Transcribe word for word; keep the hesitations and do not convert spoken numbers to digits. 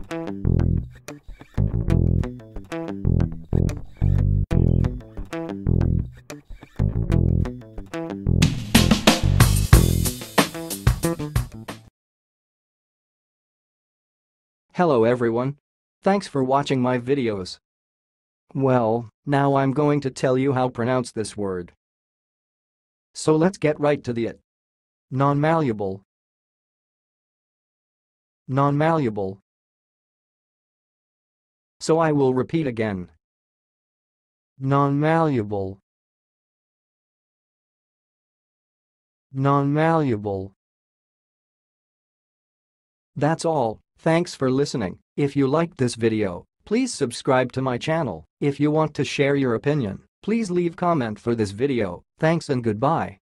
Hello everyone. Thanks for watching my videos. Well, now I'm going to tell you how to pronounce this word. So let's get right to the it. Non-malleable. Non-malleable. So I will repeat again. Non-malleable. Non-malleable. That's all. Thanks for listening. If you liked this video, please subscribe to my channel. If you want to share your opinion, please leave comment for this video. Thanks and goodbye.